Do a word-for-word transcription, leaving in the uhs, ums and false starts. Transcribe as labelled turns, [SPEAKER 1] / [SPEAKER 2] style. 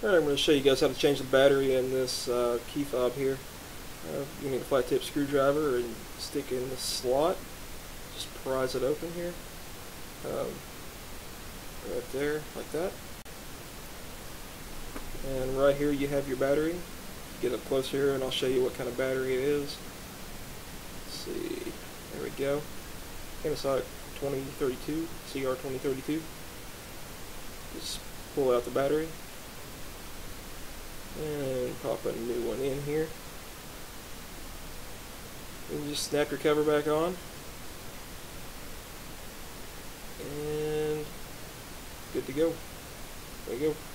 [SPEAKER 1] Alright, I'm going to show you guys how to change the battery in this uh, key fob here. Uh, you need a flat tip screwdriver and stick it in the slot. Just prise it open here. Um, right there, like that. And right here you have your battery. Get up close here and I'll show you what kind of battery it is. Let's see, there we go. Panasonic twenty thirty-two, C R twenty thirty-two. Just pull out the battery and pop a new one in here. And just snap your cover back on. And good to go. There you go.